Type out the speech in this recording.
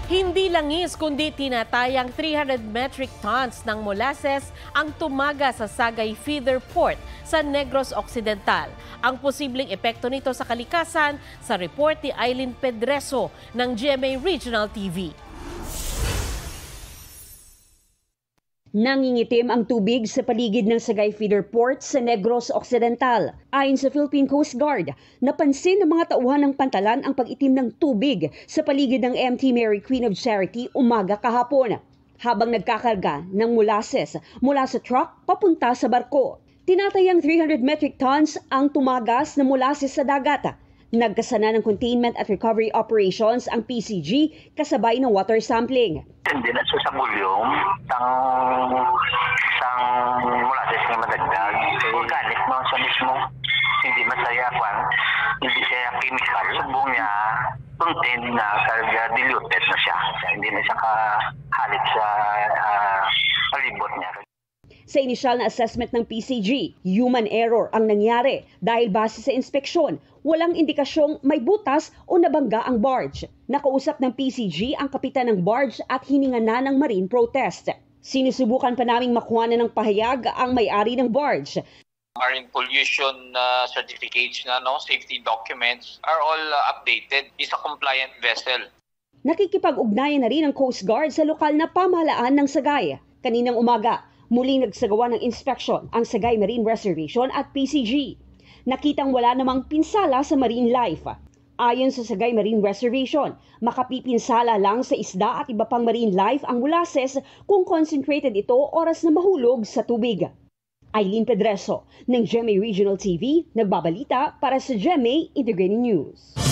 Hindi langis kundi tinatayang 300 metric tons ng molasses ang tumaga sa Sagay Feeder Port sa Negros Occidental. Ang posibleng epekto nito sa kalikasan sa report ni Eileen Pedreso ng GMA Regional TV. Nangingitim ang tubig sa paligid ng Sagay Feeder Port sa Negros Occidental. Ayon sa Philippine Coast Guard, napansin ng mga tauhan ng Pantalan ang pag-itim ng tubig sa paligid ng MT Mary Queen of Charity umaga kahapon, habang nagkakarga ng molasses mula sa truck papunta sa barko. Tinatayang 300 metric tons ang tumagas na molasses sa dagat. Nagkasana ng Containment at Recovery Operations ang PCG kasabay ng water sampling. Hindi na sa volume, isang molasses na madagdag. Organic mo sa mismo, hindi masaya hindi siya chemical. Subong niya, content na karga diluted na siya. Hindi na siya kahalit sa palibot niya. Sa inisyal na assessment ng PCG, human error ang nangyari dahil base sa inspeksyon, walang indikasyong may butas o nabangga ang barge. Nakausap ng PCG ang kapitan ng barge at hininga na ng marine protest. Sinusubukan pa naming makuha na ng pahayag ang may-ari ng barge. Marine pollution certificates safety documents are all updated. It's a compliant vessel. Nakikipag-ugnayan na rin ang Coast Guard sa lokal na pamahalaan ng Sagay. Kaninang umaga, muling nagsagawa ng inspeksyon ang Sagay Marine Reservation at PCG. Nakitang wala namang pinsala sa marine life. Ayon sa Sagay Marine Reservation, makapipinsala lang sa isda at iba pang marine life ang molasses kung concentrated ito oras na mahulog sa tubig. Eileen Pedreso ng GMA Regional TV, nagbabalita para sa GMA Integrated News.